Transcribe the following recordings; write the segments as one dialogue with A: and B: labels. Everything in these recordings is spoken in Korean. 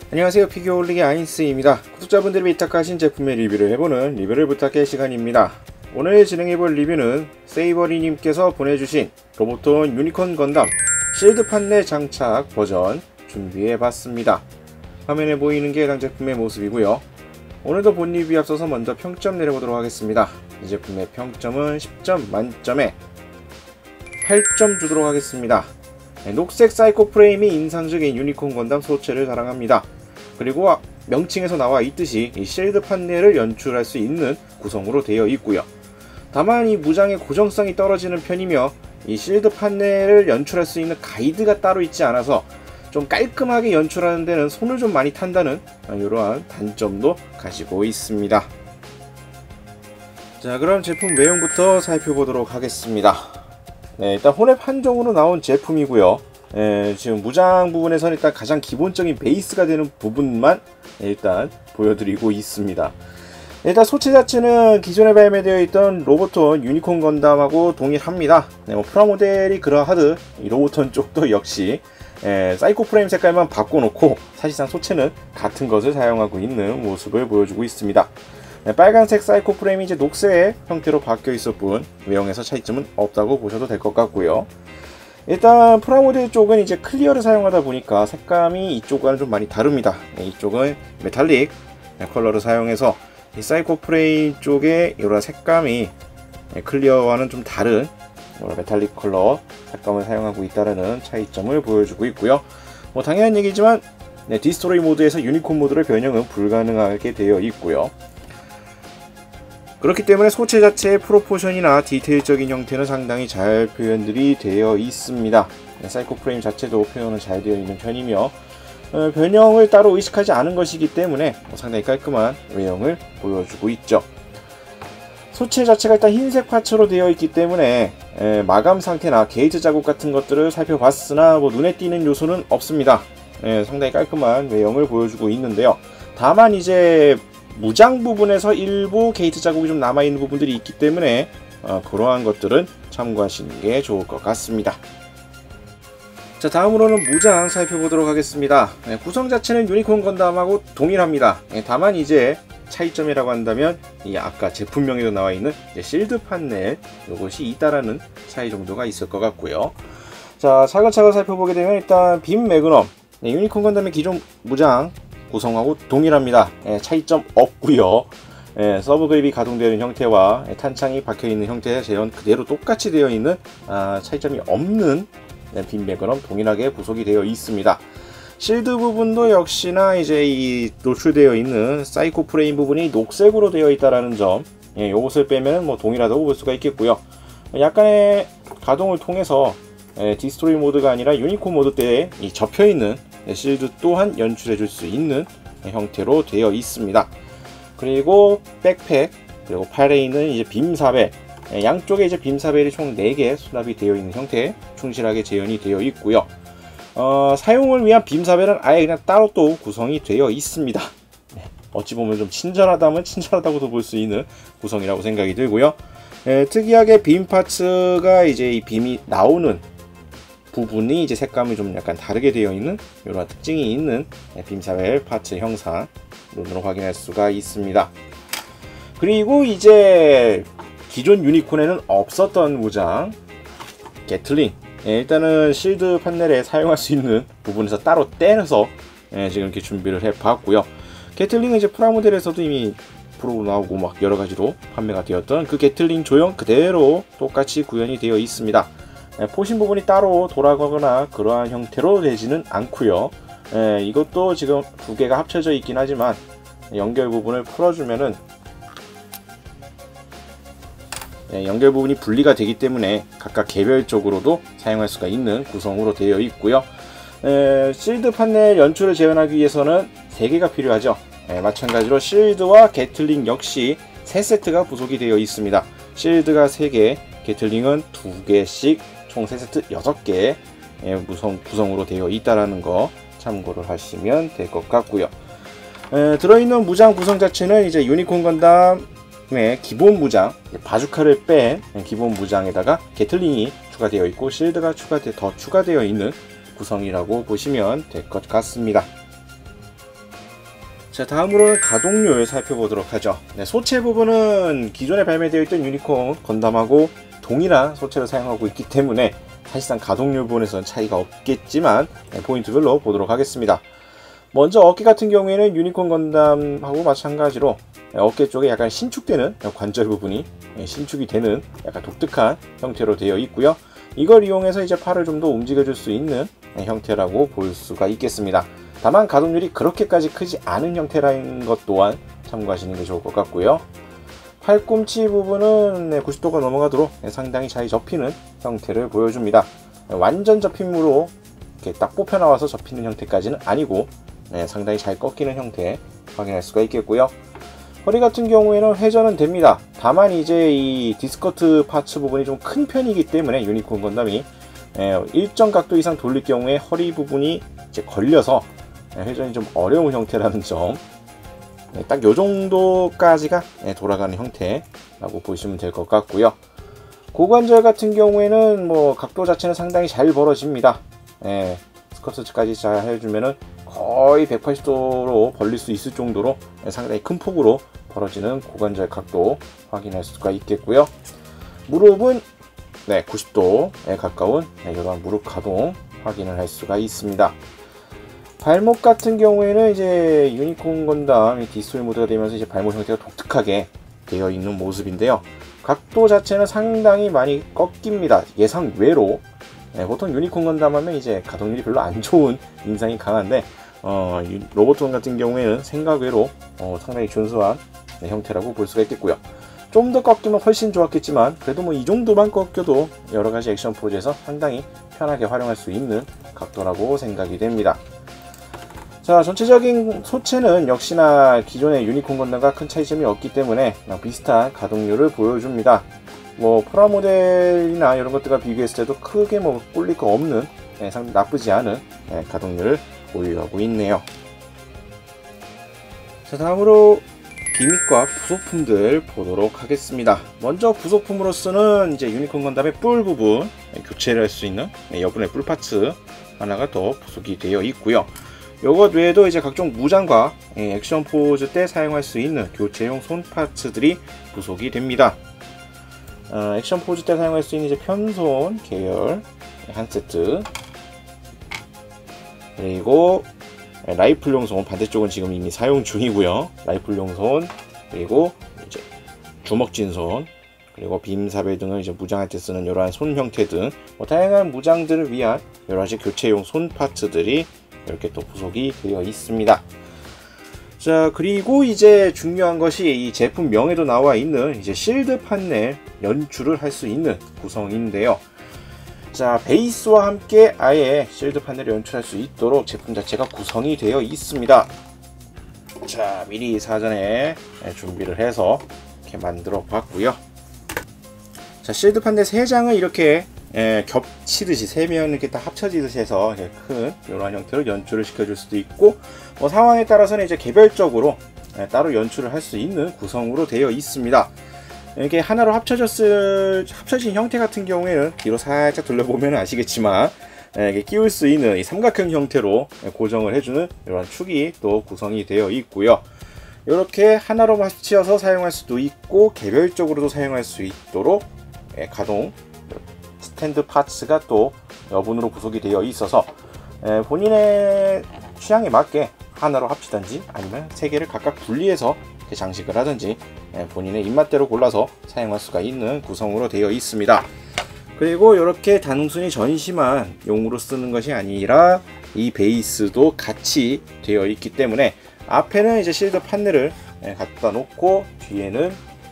A: 안녕하세요, 피규어 올리기 아인스입니다. 구독자분들이 위탁하신 제품의 리뷰를 해보는 리뷰를 부탁해 시간입니다. 오늘 진행해볼 리뷰는 세이버리님께서 보내주신 로보톤 유니콘 건담 실드 판넬 장착 버전 준비해봤습니다. 화면에 보이는게 해당 제품의 모습이고요. 오늘도 본 리뷰에 앞서서 먼저 평점 내려보도록 하겠습니다. 이 제품의 평점은 10점 만점에 8점 주도록 하겠습니다. 녹색 사이코 프레임이 인상적인 유니콘 건담 소체를 자랑합니다. 그리고 명칭에서 나와 있듯이 이 실드 판넬을 연출할 수 있는 구성으로 되어 있고요. 다만 이 무장의 고정성이 떨어지는 편이며 이 실드 판넬을 연출할 수 있는 가이드가 따로 있지 않아서 좀 깔끔하게 연출하는 데는 손을 좀 많이 탄다는 이러한 단점도 가지고 있습니다. 자, 그럼 제품 외형부터 살펴보도록 하겠습니다. 네, 일단 혼합 한정으로 나온 제품이고요. 지금 무장 부분에서는 일단 가장 기본적인 베이스가 되는 부분만 일단 보여드리고 있습니다. 일단 소체 자체는 기존에 발매되어 있던 로보톤 유니콘 건담하고 동일합니다. 네, 프라모델이 그러하듯 이 로보톤 쪽도 역시 사이코 프레임 색깔만 바꿔놓고 사실상 소체는 같은 것을 사용하고 있는 모습을 보여주고 있습니다. 빨간색 사이코 프레임이 이제 녹색 형태로 바뀌어 있을 뿐 외형에서 차이점은 없다고 보셔도 될 것 같고요. 일단 프라모델 쪽은 이제 클리어를 사용하다 보니까 색감이 이쪽과는 좀 많이 다릅니다. 이쪽은 메탈릭 컬러를 사용해서 이 사이코 프레임 쪽의 이런 색감이 클리어와는 좀 다른 메탈릭 컬러 색감을 사용하고 있다는 차이점을 보여주고 있고요. 뭐 당연한 얘기지만 디스토리 모드에서 유니콘 모드를 변형은 불가능하게 되어 있고요. 그렇기 때문에 소체 자체의 프로포션이나 디테일적인 형태는 상당히 잘 표현들이 되어 있습니다. 사이코 프레임 자체도 표현은 잘 되어 있는 편이며 변형을 따로 의식하지 않은 것이기 때문에 상당히 깔끔한 외형을 보여주고 있죠. 소체 자체가 일단 흰색 파츠로 되어 있기 때문에 마감 상태나 게이트 자국 같은 것들을 살펴봤으나 눈에 띄는 요소는 없습니다. 상당히 깔끔한 외형을 보여주고 있는데요. 다만 이제 무장 부분에서 일부 게이트 자국이 좀 남아있는 부분들이 있기 때문에 그러한 것들은 참고하시는 게 좋을 것 같습니다. 자, 다음으로는 무장 살펴보도록 하겠습니다. 구성 자체는 유니콘 건담하고 동일합니다. 다만 이제 차이점이라고 한다면 이 아까 제품명에도 나와 있는 실드 판넬 이것이 있다라는 차이 정도가 있을 것 같고요. 자, 차근차근 살펴보게 되면 일단 빔 매그넘 유니콘 건담의 기존 무장 구성하고 동일합니다. 차이점 없고요. 서브 그립이 가동되는 형태와 탄창이 박혀있는 형태의 재현 그대로 똑같이 되어 있는 차이점이 없는 빔 매그넘 동일하게 구성이 되어 있습니다. 실드 부분도 역시나 이제 이 노출되어 있는 사이코 프레임 부분이 녹색으로 되어 있다라는 점, 이것을 빼면 동일하다고 볼 수가 있겠고요. 약간의 가동을 통해서 디스토리 모드가 아니라 유니콘 모드 때에 이 접혀있는 실드 또한 연출해 줄 수 있는 형태로 되어 있습니다. 그리고 백팩 그리고 팔에 있는 이제 빔사벨 양쪽에 이제 빔사벨이 총 4개 수납이 되어 있는 형태 충실하게 재현이 되어 있고요. 사용을 위한 빔사벨은 아예 그냥 따로 또 구성이 되어 있습니다. 어찌 보면 좀 친절하다면 친절하다고도 볼 수 있는 구성이라고 생각이 들고요. 특이하게 빔 파츠가 이제 이 빔이 나오는 부분이 이제 색감이 좀 약간 다르게 되어 있는 이런 특징이 있는 빔사벨 파츠 형상 눈으로 확인할 수가 있습니다. 그리고 이제 기존 유니콘에는 없었던 무장 게틀링, 일단은 실드 판넬에 사용할 수 있는 부분에서 따로 떼서 지금 이렇게 준비를 해 봤고요. 게틀링은 이제 프라모델에서도 이미 프로로 나오고 막 여러 가지로 판매가 되었던 그 게틀링 조형 그대로 똑같이 구현이 되어 있습니다. 포신 부분이 따로 돌아가거나 그러한 형태로 되지는 않고요. 이것도 지금 두 개가 합쳐져 있긴 하지만 연결 부분을 풀어주면은 연결 부분이 분리가 되기 때문에 각각 개별적으로도 사용할 수가 있는 구성으로 되어 있고요. 실드 판넬 연출을 재현하기 위해서는 3개가 필요하죠. 마찬가지로 실드와 게틀링 역시 3세트가 부속이 되어 있습니다. 실드가 3개, 게틀링은 2개씩 총 3세트 6개 구성으로 되어 있다는 거 참고를 하시면 될 것 같고요. 들어있는 무장 구성 자체는 이제 유니콘 건담의 기본 무장, 바주카를 뺀 기본 무장에다가 게틀링이 추가되어 있고 실드가 더 추가되어 있는 구성이라고 보시면 될 것 같습니다. 자, 다음으로는 가동률 살펴보도록 하죠. 네, 소체 부분은 기존에 발매되어 있던 유니콘 건담하고 동일한 소체를 사용하고 있기 때문에 사실상 가동률 부분에서는 차이가 없겠지만 포인트별로 보도록 하겠습니다. 먼저 어깨 같은 경우에는 유니콘 건담하고 마찬가지로 어깨 쪽에 약간 신축되는 관절 부분이 신축이 되는 약간 독특한 형태로 되어 있고요. 이걸 이용해서 이제 팔을 좀 더 움직여줄 수 있는 형태라고 볼 수가 있겠습니다. 다만 가동률이 그렇게까지 크지 않은 형태라는 것 또한 참고하시는 게 좋을 것 같고요. 팔꿈치 부분은 90도가 넘어가도록 상당히 잘 접히는 형태를 보여줍니다. 완전 접힘으로 이렇게 딱 뽑혀 나와서 접히는 형태까지는 아니고 상당히 잘 꺾이는 형태 확인할 수가 있겠고요. 허리 같은 경우에는 회전은 됩니다. 다만 이제 이 디스커트 파츠 부분이 좀 큰 편이기 때문에 유니콘 건담이 일정 각도 이상 돌릴 경우에 허리 부분이 이제 걸려서 회전이 좀 어려운 형태라는 점, 딱 요 정도까지가 돌아가는 형태라고 보시면 될 것 같고요. 고관절 같은 경우에는 뭐 각도 자체는 상당히 잘 벌어집니다. 스커트까지 잘 해주면은 거의 180도로 벌릴 수 있을 정도로 상당히 큰 폭으로 벌어지는 고관절 각도 확인할 수가 있겠고요. 무릎은 90도에 가까운 이러한 무릎 가동 확인을 할 수가 있습니다. 발목 같은 경우에는 이제 유니콘 건담 디스토이 모드가 되면서 이제 발목 형태가 독특하게 되어 있는 모습인데요. 각도 자체는 상당히 많이 꺾입니다. 예상 외로. 보통 유니콘 건담 하면 이제 가동률이 별로 안 좋은 인상이 강한데 로보톤 같은 경우에는 생각 외로 상당히 준수한 형태라고 볼 수가 있겠고요. 좀 더 꺾이면 훨씬 좋았겠지만 그래도 뭐 이 정도만 꺾여도 여러가지 액션 포즈에서 상당히 편하게 활용할 수 있는 각도라고 생각이 됩니다. 자, 전체적인 소체는 역시나 기존의 유니콘 건담과 큰 차이점이 없기 때문에 비슷한 가동률을 보여줍니다. 뭐 프라모델이나 이런 것들과 비교했을 때도 크게 뭐 꿀릴 거 없는 상당히 나쁘지 않은 가동률을 보유하고 있네요. 자, 다음으로 기믹과 부속품들 보도록 하겠습니다. 먼저 부속품으로서는 이제 유니콘 건담의 뿔 부분 교체를 할 수 있는 여분의 뿔 파츠 하나가 더 부속이 되어 있고요. 이것 외에도 이제 각종 무장과 액션 포즈 때 사용할 수 있는 교체용 손 파츠들이 부속이 됩니다. 액션 포즈 때 사용할 수 있는 이제 편손 계열 한 세트, 그리고 라이플용 손, 반대쪽은 지금 이미 사용 중이고요. 라이플용 손, 그리고 이제 주먹진 손, 그리고 빔사벨 등을 이제 무장할 때 쓰는 이러한 손 형태 등 다양한 무장들을 위한 여러 가지 교체용 손 파츠들이 이렇게 또 부속이 되어 있습니다. 자, 그리고 이제 중요한 것이 이 제품명에도 나와 있는 이제 실드 판넬 연출을 할 수 있는 구성인데요. 자, 베이스와 함께 아예 실드 판넬을 연출할 수 있도록 제품 자체가 구성이 되어 있습니다. 자, 미리 사전에 준비를 해서 이렇게 만들어 봤고요. 자, 실드 판넬 3장을 이렇게 겹치듯이 3면 이렇게 딱 합쳐지듯이 해서 큰 이런 형태로 연출을 시켜줄 수도 있고, 상황에 따라서는 이제 개별적으로 따로 연출을 할 수 있는 구성으로 되어 있습니다. 이렇게 하나로 합쳐진 형태 같은 경우에는 뒤로 살짝 돌려보면 아시겠지만 이렇게 끼울 수 있는 이 삼각형 형태로 고정을 해주는 이런 축이 또 구성이 되어 있고요. 이렇게 하나로 합쳐서 사용할 수도 있고 개별적으로도 사용할 수 있도록 가동 스탠드 파츠가 또 여분으로 구성이 되어 있어서 본인의 취향에 맞게 하나로 합치든지 아니면 3개를 각각 분리해서 장식을 하든지 본인의 입맛대로 골라서 사용할 수가 있는 구성으로 되어 있습니다. 그리고 이렇게 단순히 전시만 용으로 쓰는 것이 아니라 이 베이스도 같이 되어 있기 때문에 앞에는 이제 실드 판넬을 갖다 놓고 뒤에는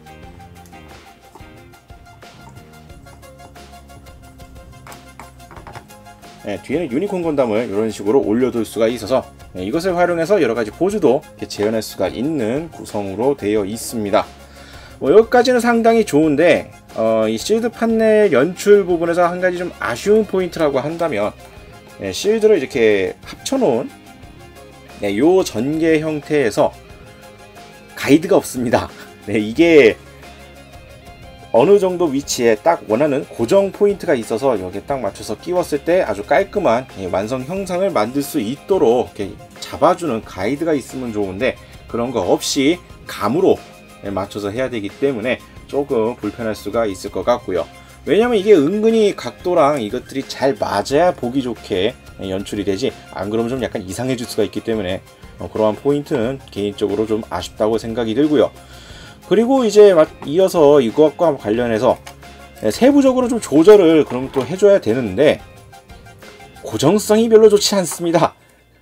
A: 유니콘 건담을 이런 식으로 올려둘 수가 있어서 이것을 활용해서 여러가지 포즈도 재현할 수가 있는 구성으로 되어 있습니다. 여기까지는 상당히 좋은데 이 실드 판넬 연출 부분에서 한 가지 좀 아쉬운 포인트라고 한다면 실드를 이렇게 합쳐놓은 요 전개 형태에서 가이드가 없습니다. 이게 어느 정도 위치에 딱 원하는 고정 포인트가 있어서 여기에 딱 맞춰서 끼웠을 때 아주 깔끔한 완성 형상을 만들 수 있도록 이렇게 잡아주는 가이드가 있으면 좋은데 그런 거 없이 감으로 맞춰서 해야 되기 때문에 조금 불편할 수가 있을 것 같고요. 왜냐면 이게 은근히 각도랑 이것들이 잘 맞아야 보기 좋게 연출이 되지, 안 그러면 좀 약간 이상해질 수가 있기 때문에 그러한 포인트는 개인적으로 좀 아쉽다고 생각이 들고요. 그리고 이제 이어서 이것과 관련해서 세부적으로 좀 조절을 그럼 또 해줘야 되는데 고정성이 별로 좋지 않습니다.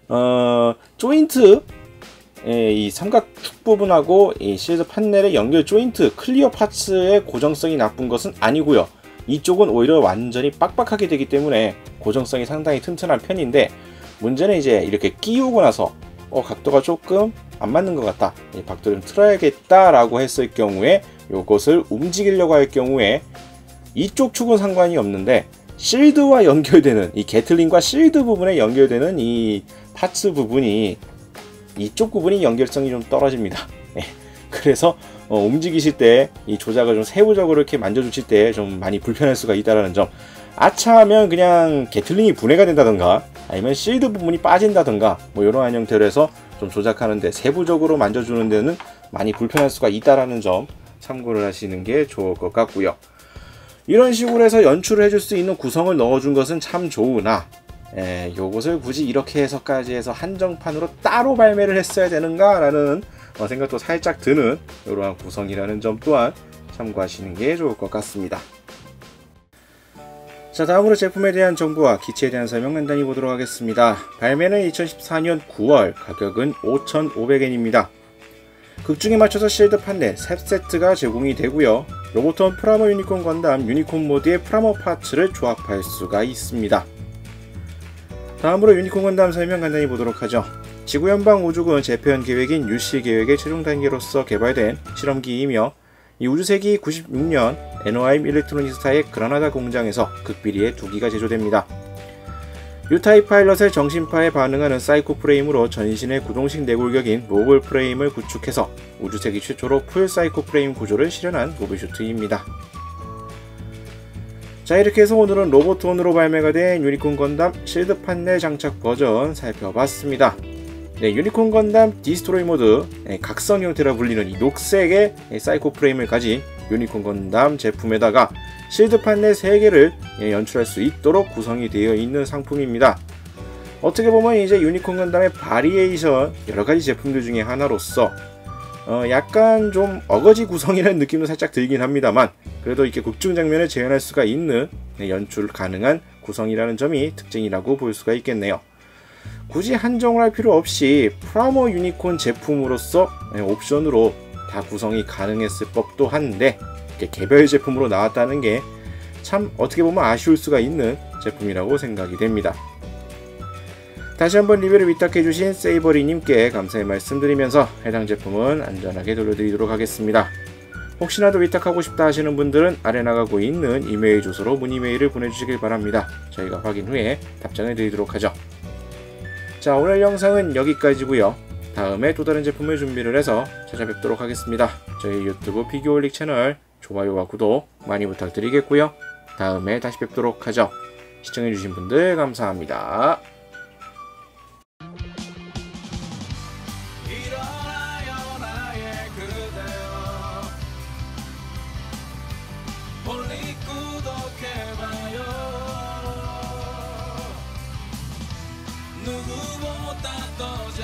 A: 조인트, 이 삼각축 부분하고 이 실드 판넬의 연결 조인트 클리어 파츠의 고정성이 나쁜 것은 아니고요. 이쪽은 오히려 완전히 빡빡하게 되기 때문에 고정성이 상당히 튼튼한 편인데, 문제는 이제 이렇게 끼우고 나서 각도가 조금 안 맞는 것 같다, 이 각도를 좀 틀어야겠다 라고 했을 경우에, 이것을 움직이려고 할 경우에 이쪽 축은 상관이 없는데 실드와 연결되는 이 게틀링과 실드 부분에 연결되는 이 파츠 부분이, 이쪽 부분이 연결성이 좀 떨어집니다. 그래서 움직이실 때 이 조작을 좀 세부적으로 이렇게 만져주실 때 좀 많이 불편할 수가 있다는 점. 아차하면 그냥 게틀링이 분해가 된다던가 아니면 실드 부분이 빠진다던가 뭐 이러한 형태로 해서 좀 조작하는데, 세부적으로 만져주는 데는 많이 불편할 수가 있다는 점 참고를 하시는 게 좋을 것 같고요. 이런 식으로 해서 연출을 해줄 수 있는 구성을 넣어준 것은 참 좋으나, 요것을 굳이 이렇게 해서까지 해서 한정판으로 따로 발매를 했어야 되는가 라는 생각도 살짝 드는 이러한 구성이라는 점 또한 참고하시는 게 좋을 것 같습니다. 자, 다음으로 제품에 대한 정보와 기체에 대한 설명 간단히 보도록 하겠습니다. 발매는 2014년 9월, 가격은 5,500엔입니다. 극중에 맞춰서 실드 판넬 3세트가 제공이 되고요. 로보톤 프라모 유니콘 건담 유니콘 모드의 프라모 파츠를 조합할 수가 있습니다. 다음으로 유니콘 건담 설명 간단히 보도록 하죠. 지구연방 우주군 재편 계획인 UC 계획의 최종 단계로서 개발된 실험기이며, 이 우주세기 96년 NOIM 일렉트로닉스사의 그라나다 공장에서 극비리의 2기가 제조됩니다. 유타입 파일럿의 정신파에 반응하는 사이코 프레임으로 전신의 구동식 내골격인 모블 프레임을 구축해서 우주세기 최초로 풀 사이코 프레임 구조를 실현한 모비슈트입니다. 자, 이렇게 해서 오늘은 로보톤으로 발매가 된 유니콘 건담 실드 판넬 장착 버전 살펴봤습니다. 유니콘 건담 디스트로이 모드, 각성 형태라 불리는 이 녹색의 사이코 프레임을 가진 유니콘 건담 제품에다가 실드 판넬 3개를 연출할 수 있도록 구성이 되어 있는 상품입니다. 어떻게 보면 이제 유니콘 건담의 바리에이션 여러가지 제품들 중에 하나로서 약간 좀 어거지 구성이라는 느낌도 살짝 들긴 합니다만, 그래도 이렇게 극중 장면을 재현할 수가 있는 연출 가능한 구성이라는 점이 특징이라고 볼 수가 있겠네요. 굳이 한정을 할 필요 없이 프라모 유니콘 제품으로서 옵션으로 다 구성이 가능했을 법도 한데, 이렇게 개별 제품으로 나왔다는 게 참 어떻게 보면 아쉬울 수가 있는 제품이라고 생각이 됩니다. 다시 한번 리뷰를 위탁해주신 세이버리님께 감사의 말씀드리면서 해당 제품은 안전하게 돌려드리도록 하겠습니다. 혹시나도 위탁하고 싶다 하시는 분들은 아래 나가고 있는 이메일 주소로 문의 메일을 보내주시길 바랍니다. 저희가 확인 후에 답장을 드리도록 하죠. 자, 오늘 영상은 여기까지고요. 다음에 또 다른 제품을 준비를 해서 찾아뵙도록 하겠습니다. 저희 유튜브 피규어올릭 채널 좋아요와 구독 많이 부탁드리겠고요. 다음에 다시 뵙도록 하죠. 시청해주신 분들 감사합니다.
B: 누구보다 더